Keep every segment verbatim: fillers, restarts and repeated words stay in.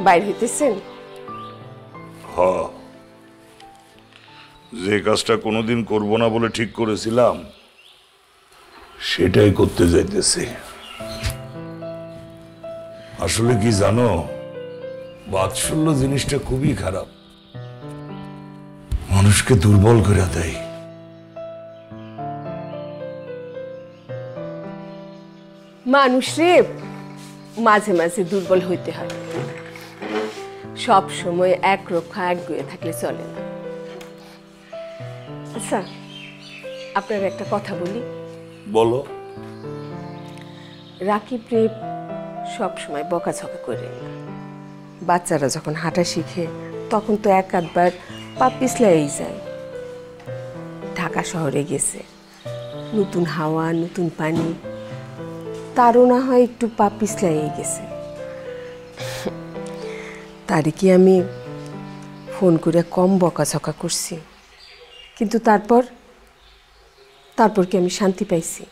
বাইর হইতেছেন? হ্যাঁ, যে কাজটা কোনোদিন করব না বলে ঠিক করেছিলাম সেটাই করতে যাইতেছি। আসলে কি জানো, বাৎসল্য জিনিসটা খুবই খারাপ, মানুষকে দুর্বল করে দেয়। মানুষরে মাঝে মাঝে দুর্বল হইতে হয়, সব সময় এক রক্ষা এক গুয়ে থাকলে চলে না। আচ্ছা, আপনার একটা কথা বলি। বলো। রাকিব রে সব সময় বকাঝকা করে না। বাচ্চারা যখন হাঁটা শিখে তখন তো এক আধবার পা পিছলাই যায়। ঢাকা শহরে গেছে, নতুন হাওয়া নতুন পানি, তারও না হয় একটু পা পিছলাই গেছে। তারই কি আমি ফোন করে কম বকাঝকা করছি? কিন্তু তারপর তারপর কি আমি শান্তি পাইছি?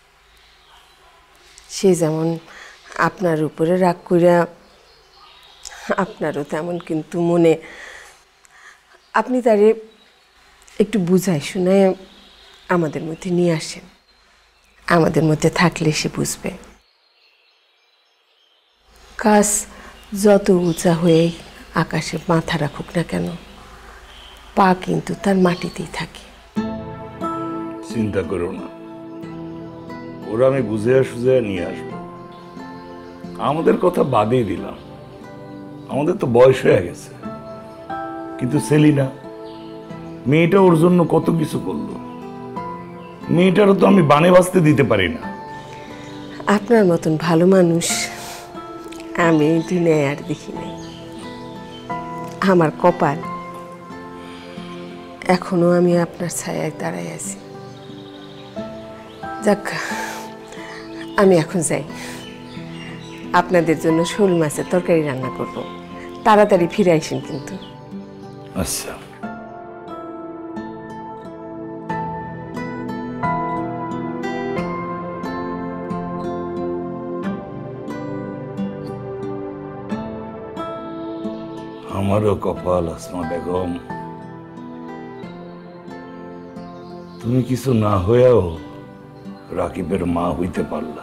সে যেমন আপনার উপরে রাগ কইরা, আপনারও তেমন কিন্তু মনে। আপনি তারে একটু বুঝাই শুনায় আমাদের মধ্যে নিয়ে আসেন, আমাদের মধ্যে থাকলে সে বুঝবে। কাজ যত উঁচা হয়ে আকাশে মাথা রাখুক না কেন, পা কিন্তু তার মাটিতেই থাকে। চিন্তা করো না, ওরা আমি বুঝে সুঝে নিয়ে আসবো। আমাদের কথা বাদই দিলাম, আমাদের তো বয়স হয়ে গেছে, কিন্তু সেলিনা মেয়েটা ওর জন্য কত কিছু করলো। মেয়েটারও তো আমি বানে বাঁচতে দিতে পারি না। আপনার মতন ভালো মানুষ আমি দুনিয়ায় আর দেখি নাই। আমার কপাল, এখনো আমি আপনার ছায়ায় দাঁড়াই আছি। যাক, আমি এখন যাই, আপনাদের জন্য শোল মাছের তরকারি রান্না করব। তাড়াতাড়ি ফিরে আসেন কিন্তু। আচ্ছা। আমারও কপাল আসমা বেগম, তুমি কিছু না হয়েও রাকিবের মা হইতে পারলা।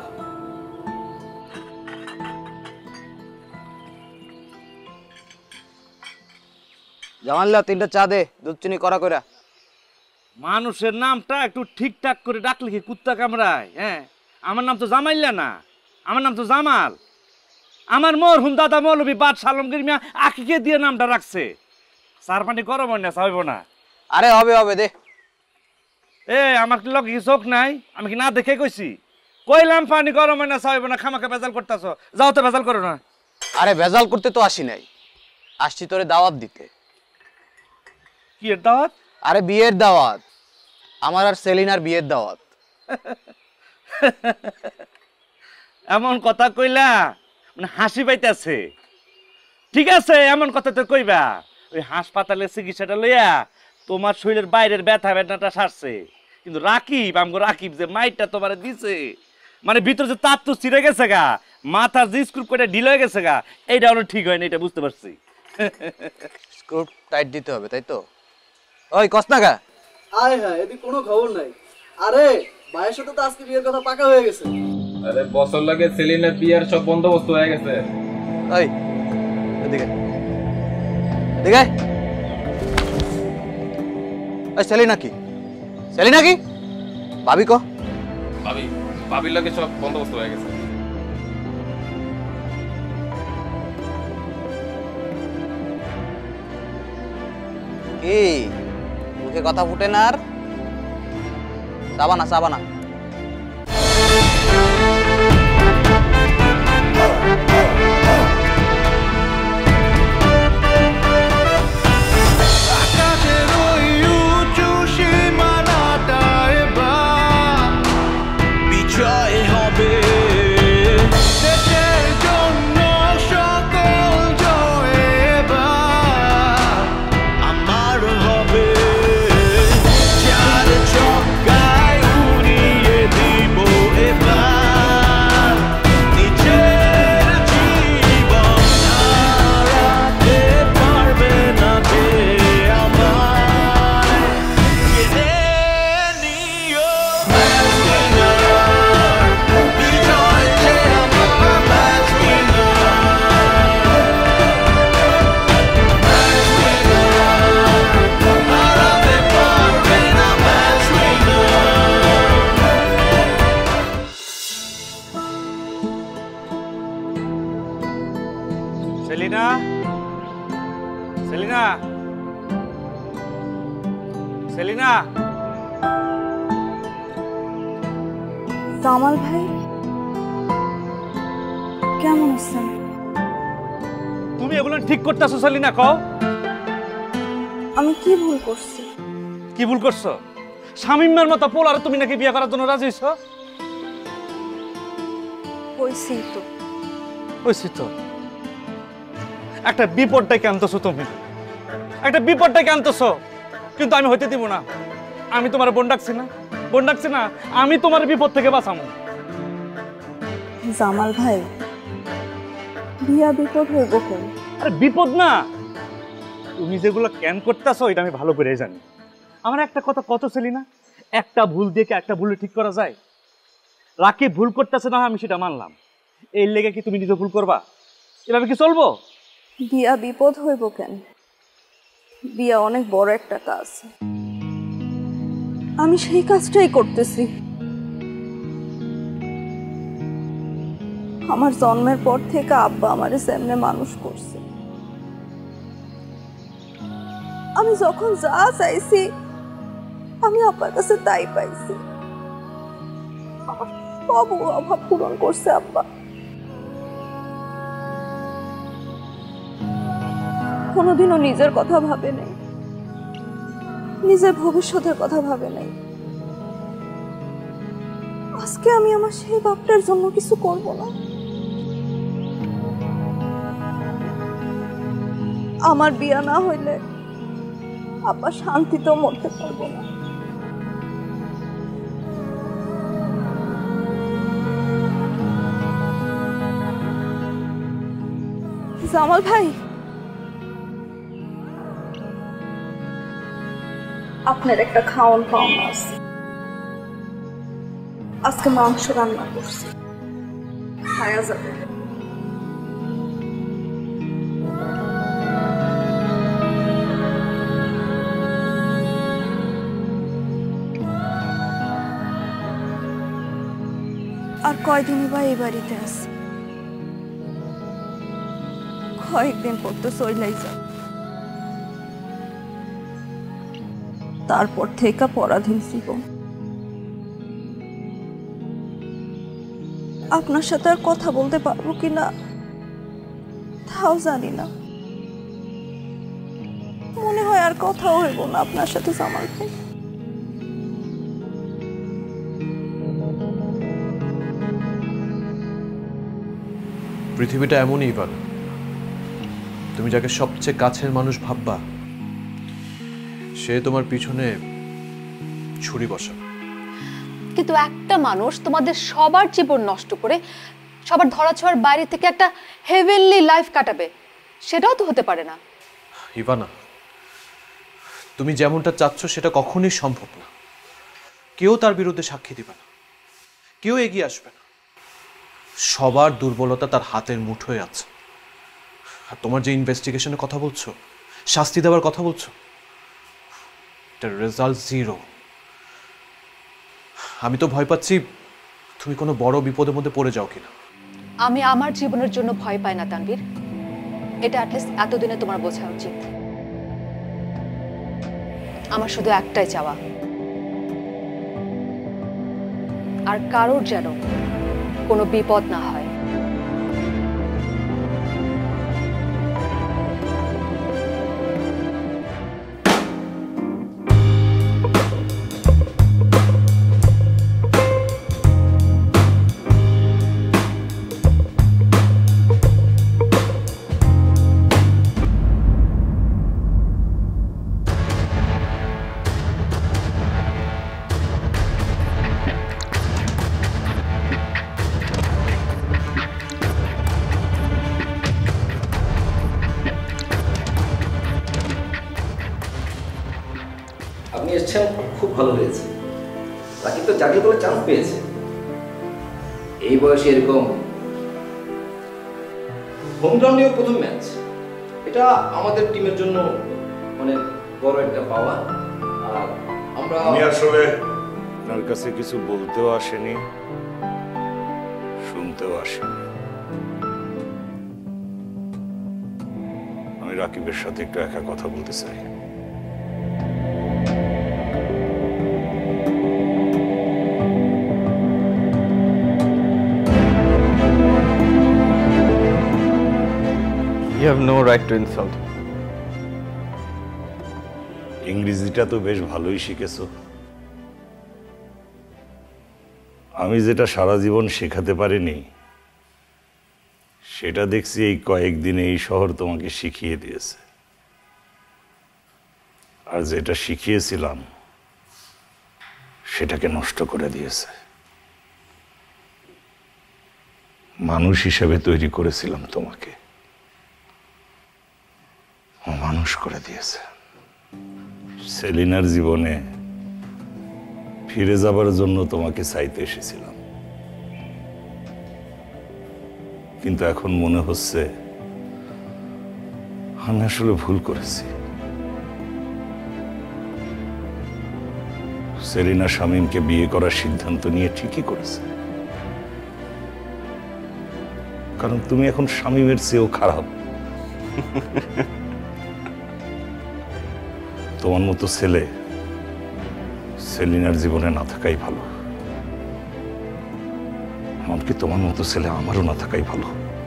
জামাল্লা তিনটা চা দে, দুধ চিনি করা কইরা। মানুষের নামটা একটু ঠিকঠাক করে ডাকলে কি কুত্তা কামড়ায়? হ্যাঁ, আমার নাম তো জামাইল্লা না, আমার নাম তো জামাল। আমার মরহুম দাদা মৌলভী বাদ সালমগীর মিয়া আকিকে দিয়ে নামটা রাখছে। চার পানি গরম হয় না, চাইব না। আরে হবে হবে দে। এ আমার কি লগে কি চোখ নাই? আমি কি না দেখে কইছি? কইলাম পানি গরম হয় না, চাইব না, খামাকে ভেজাল করতেছ। যাও তো ভেজাল করো না। আরে ভেজাল করতে তো আসি নাই, আসছি তোরে দাওয়াত দিতে। কি এর দাওয়াত? আরে বিয়ের দাওয়াত, আমার আর সেলিনার বিয়ের দাওয়াত। এমন কথা কইলা মানে হাসি পাইতেছে। ঠিক আছে, এমন কথা তো কইবা। ওই হাসপাতালের চিকিৎসাটা লইয়া তোমার শরীরের বাইরের ব্যথা ব্যথাটা সারছে, কিন্তু রাকিব আমগো রাকিব যে মাইটটা তোমার দিছে, মানে ভিতরে যে তাপ তো ছিঁড়ে গেছে গা, মাথার যে স্ক্রু করে ঢিল হয়ে গেছে গা, এইটা হলো ঠিক হয় না, এটা বুঝতে পারছি। স্ক্রু টাইট দিতে হবে, তাই তো? ওই কসনা গা। আয় হ্যাঁ, এদিকে কোনো খবর নাই। আরে ভাইয়ের সাথে তো আজকে বিয়ের কথা পাকা হয়ে গেছে। আরে বছর লাগে সেলিনার বিয়ার সব বন্দোবস্ত হয়ে গেছে। ওই এদিকে এদিকে। ওই সেলিনা কি? সেলিনা কি? ভাবি কো? ভাবি ভাবির লাগে সব বন্দোবস্ত হয়ে গেছে। কি মুখে কথা ফুটে না আর? সাবানা সাবানা। আমার হবে চার চক্কায় উড়ি সেলিনা, সেলিনা, সেলিনা। জামাল ভাই কেমন আছেন? তুমি এগুলো ঠিক করতেছো সেলিনা? কও আমি কি ভুল করছি? কি ভুল করছো? শামিমের মতো পোলারে তুমি নাকি বিয়ে করার জন্য রাজি হইছো? হইছি তো। হইছি তো। একটা বিপদটাকে আনতেছো তুমি, একটা বিপদটাকে আনতেছো, কিন্তু আমি হইতে দিব না। আমি তোমার বোন ডাকছি না, বোন ডাকছি না, আমি তোমার বিপদ থেকে বাঁচামো। জামাল ভাই বিয়া বিপদ হইব কেন? আরে বিপদ না, তুমি যেগুলো ক্যান করতেছো এটা আমি ভালো করে জানি। আমার একটা কথা কত সেলিনা, একটা ভুল দিয়ে কি একটা ভুল ঠিক করা যায়? রাকি ভুল করতেছে না, আমি সেটা মানলাম। এই লেগে কি তুমি নিজে ভুল করবা? এভাবে কি চলবো? বিয়া বিপদ হইব কেন? বিয়া অনেক বড় একটা কাজ, আমি সেই কাজটাই করতেছি। আমার জন্মের পর থেকে আব্বা আমারে সামনে মানুষ করছে। আমি যখন যা চাইছি আমি আব্বার কাছে তাই পাইছি। আমার সব অভাব পূরণ করছে আব্বা। কোনোদিনও নিজের কথা ভাবে নাই, নিজের ভবিষ্যতের কথা ভাবে নাই। আজকে আমি আমার সেই বাপটার জন্য কিছু করব না? আমার বিয়া না হইলে আব্বা শান্তিতেও মরতে পারবো না। জামাল ভাই, আপনার একটা খাওয়ান পাওনা আছে। আজকে মাংস রান্না করছি, খায়া যাবে। আর কয়দিনই বা এই বাড়িতে আছে? কয়েকদিন পর তো চইলাই যাব। তারপর থেকে পরাধীন জীবন। আপনার সাথে আর কথা বলতে পারবো কিনা তাও জানি না। মনে হয় আর কথাও হইব না আপনার সাথে জামাল ভাই। পৃথিবীটা এমনই পারে, তুমি যাকে সবচেয়ে কাছের মানুষ ভাববা সে তোমার পিছনে ছুরি বসা। কিন্তু একটা মানুষ তোমাদের সবার জীবন নষ্ট করে সবার ধরাছোঁয়ার বাইরে থেকে একটা হেভেনলি লাইফ কাটাবে, সেটাও তো হতে পারে না। ইভানা, তুমি যেমনটা চাচ্ছ সেটা কখনোই সম্ভব না। কেউ তার বিরুদ্ধে সাক্ষী দিবে না, কেউ এগিয়ে আসবে না। সবার দুর্বলতা তার হাতের মুঠোয় আছে। আর তোমার যে ইনভেস্টিগেশনের কথা বলছো, শাস্তি দেওয়ার কথা বলছো, এটার রেজাল্ট জিরো। আমি তো ভয় পাচ্ছি তুমি কোনো বড় বিপদের মধ্যে পড়ে যাও কিনা। আমি আমার জীবনের জন্য ভয় পাই না তানভীর, এটা অ্যাটলিস্ট এতদিনে তোমার বোঝা উচিত। আমার শুধু একটাই চাওয়া, আর কারোর যেন কোনো বিপদ না হয়। আপনি এসেছেন, খুব ভালো হয়েছে। রাকি তো চাকরি করে চান্স পেয়েছে। এই বয়সে এরকম হোম গ্রাউন্ডেও প্রথম ম্যাচ, এটা আমাদের টিমের জন্য অনেক বড় একটা পাওয়া। আর আমরা আমি আসলে আপনার কাছে কিছু বলতেও আসেনি, শুনতেও আসেনি। আমি রাকিবের সাথে একটু একা কথা বলতে চাই। You have no right to insult me. ইংরেজিটা তো বেশ ভালোই শিখেছো। আমি যেটা সারা জীবন শেখাতে পারিনি সেটা দেখছি এই কয়েকদিনে এই শহর তোমাকে শিখিয়ে দিয়েছে। আর যেটা শিখিয়েছিলাম সেটাকে নষ্ট করে দিয়েছে। মানুষ হিসেবে তৈরি করেছিলাম তোমাকে, মানুষ করে দিয়েছে। সেলিনার জীবনে ফিরে যাবার জন্য তোমাকে চাইতে এসেছিলাম, কিন্তু এখন মনে হচ্ছে আমি আসলে ভুল করেছি। সেলিনা শামীমকে বিয়ে করার সিদ্ধান্ত নিয়ে ঠিকই করেছে, কারণ তুমি এখন শামীমের চেয়েও খারাপ। তোমার মতো ছেলে সেলিনার জীবনে না থাকাই ভালো, এমনকি তোমার মতো ছেলে আমারও না থাকাই ভালো।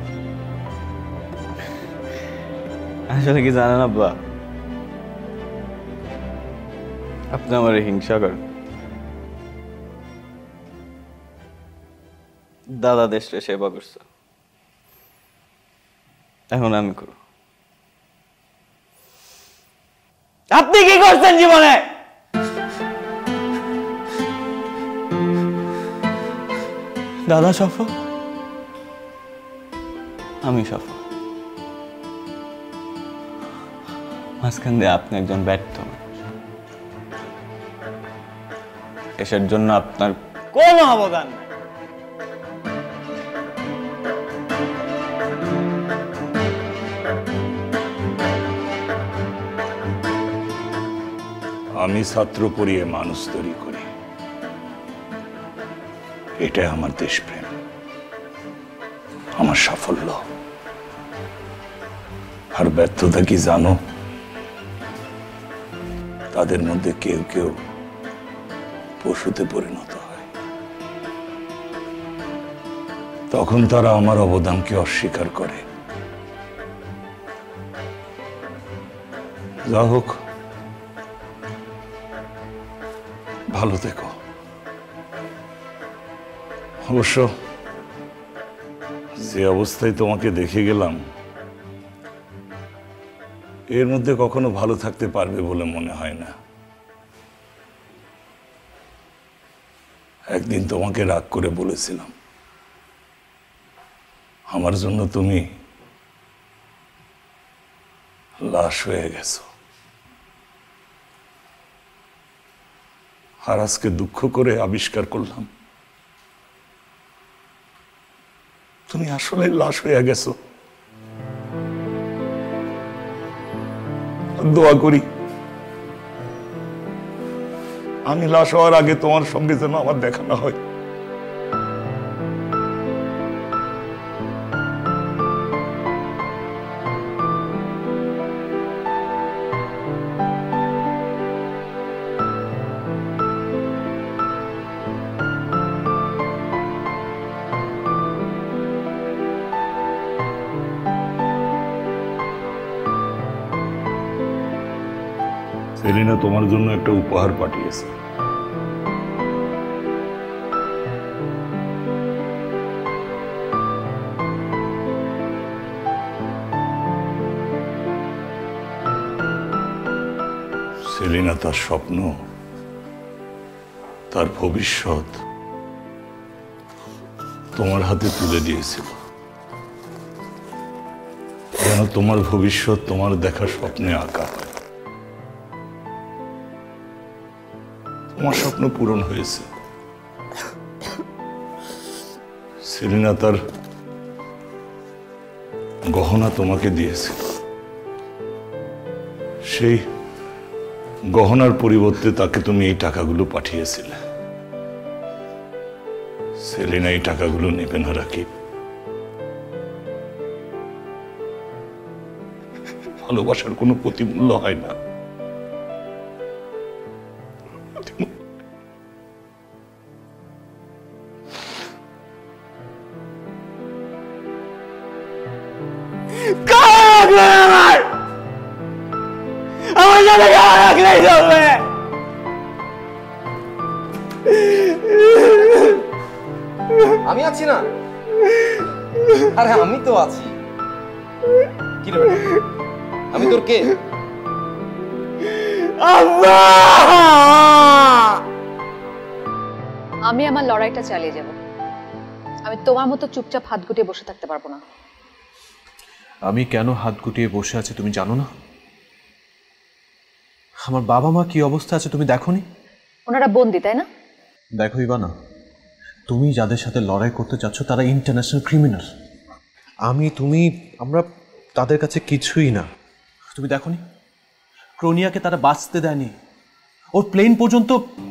আসলে কি জানেন আব্বা, আপনি আমার হিংসা করেন। দাদা দেশে সেবা করছে, এখন আমি করব। আপনি কি করছেন জীবনে? দাদা সফল, আমি সফল। মাঝখান দিয়ে আপনি একজন ব্যর্থ মানুষ। এসের জন্য আপনার কোনো অবদান নেই। আমি ছাত্র পড়িয়ে মানুষ তৈরি করি, এটাই আমার দেশপ্রেম, আমার সাফল্য। আর ব্যর্থতা কি জানো? তাদের মধ্যে কেউ কেউ পশুতে পরিণত হয়, তখন তারা আমার অবদানকে অস্বীকার করে। যা হোক, ভালো থেকো। অবশ্য যে অবস্থায় তোমাকে দেখে গেলাম, এর মধ্যে কখনো ভালো থাকতে পারবে বলে মনে হয় না। একদিন তোমাকে রাগ করে বলেছিলাম, আমার জন্য তুমি লাশ হয়ে গেছো। আর আজকে দুঃখ করে আবিষ্কার করলাম তুমি আসলে লাশ হয়ে গেছো। দোয়া করি আমি লাশ হওয়ার আগে তোমার সঙ্গে যেন আমার দেখা না হয়। সেলিনা তোমার জন্য একটা উপহার পাঠিয়েছে। সেলিনা তার স্বপ্ন, তার ভবিষ্যৎ তোমার হাতে তুলে দিয়েছিল, যেন তোমার ভবিষ্যৎ তোমার দেখা স্বপ্নে আঁকা হয়। তোমার স্বপ্ন পূরণ হয়েছে। সেলিনা তার গহনা তোমাকে দিয়েছিল, সেই গহনার পরিবর্তে তাকে তুমি এই টাকাগুলো পাঠিয়েছিলে। সেলিনা এই টাকাগুলো নেবে না রাকিব। ভালোবাসার কোনো প্রতিমূল্য হয় না। আমার সাথে গায়ে রাখলেই চলবে। আমি আছি না? আরে আমি তো আছি। কি রে বেটা? আমি তোর কে? আমি আমার লড়াইটা চালিয়ে যাব। আমি তোমার মতো চুপচাপ হাত গুটিয়ে বসে থাকতে পারবো না। আমি কেন হাত গুটিয়ে বসে আছি তুমি জানো না? আমার বাবা মা কি অবস্থা আছে তুমি দেখোনি? ওনারা বন্দি, তাই না? দেখোই বা না, তুমি যাদের সাথে লড়াই করতে চাচ্ছ তারা ইন্টারন্যাশনাল ক্রিমিনাল। আমি তুমি আমরা তাদের কাছে কিছুই না। তুমি দেখোনি ক্রোনিয়াকে তারা বাঁচতে দেয়নি, ওর প্লেন পর্যন্ত।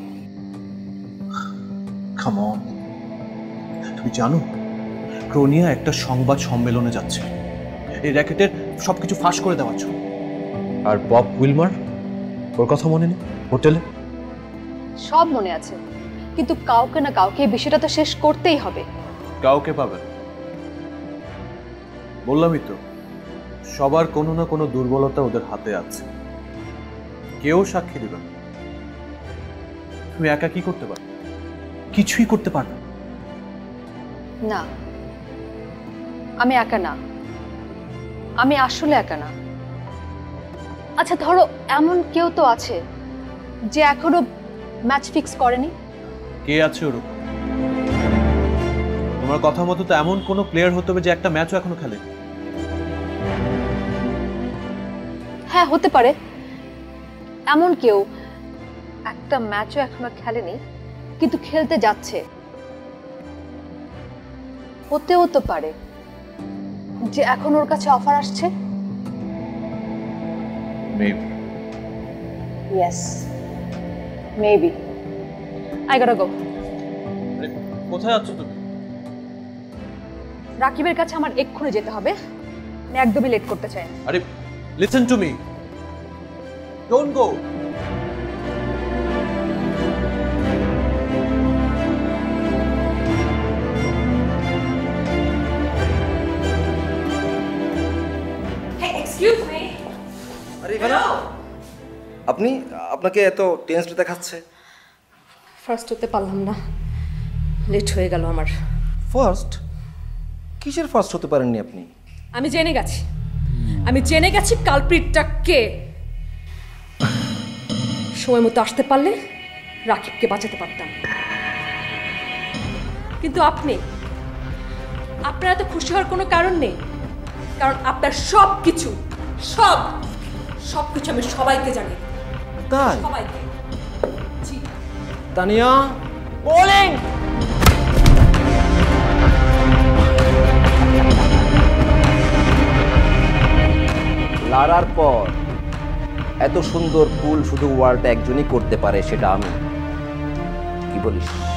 কাম অন, তুমি জানো ক্রোনিয়া একটা সংবাদ সম্মেলনে যাচ্ছে এই র্যাকেটের সবকিছু ফাঁস করে দেওয়ার জন্য। আর বব উইলমার, ওর কথা মনে নেই? হোটেলে সব মনে আছে, কিন্তু কাউকে না কাউকে এই বিষয়টা তো শেষ করতেই হবে। কাউকে পাবে, বললামই তো, সবার কোনো না কোনো দুর্বলতা ওদের হাতে আছে, কেউ সাক্ষী দিবে না। তুমি একা কি করতে পারবে? কিছুই করতে পারবে না। আমি একা না, আমি আসলে একা না। আচ্ছা ধরো এমন কেউ তো আছে যে এখনো ম্যাচ ফিক্স করেনি। কে আছে ওর? তোমার কথা মতো তো এমন কোনো প্লেয়ার হতে হবে যে একটা ম্যাচও এখনো খেলে। হ্যাঁ হতে পারে, এমন কেউ একটা ম্যাচও এখনো খেলেনি কিন্তু খেলতে যাচ্ছে। হতেও তো পারে যে এখন ওর কাছে অফার আসছে। মেবি। Yes, maybe. আই গটা গো। কোথায় আছো তুমি? রাকিবের কাছে আমার এক্ষুনি যেতে হবে, আমি একদমই লেট করতে চাই না। আরে listen to me, don't go. Excuse me. আরে ইভানা, আপনি আপনাকে এত টেন্সড দেখাচ্ছে? ফার্স্ট হতে পারলাম না, লেট হয়ে গেল আমার। ফার্স্ট? কিসের ফার্স্ট হতে পারেননি আপনি? আমি জেনে গেছি, আমি জেনে গেছি কালপ্রিটটা কে। সময় মতো আসতে পারলে রাকিবকে বাঁচাতে পারতাম, কিন্তু আপনি আপনার এত খুশি হওয়ার কোনো কারণ নেই, কারণ আপনার সব কিছু সব সব কিছু আমি সবাইকে জানি। তাই? সবাইকে। জি। তানিয়া বোলিং। লারার পর এত সুন্দর পুল শুধু ওয়ার্ল্ডে একজনই করতে পারে, সেটা আমি। কি বলিস?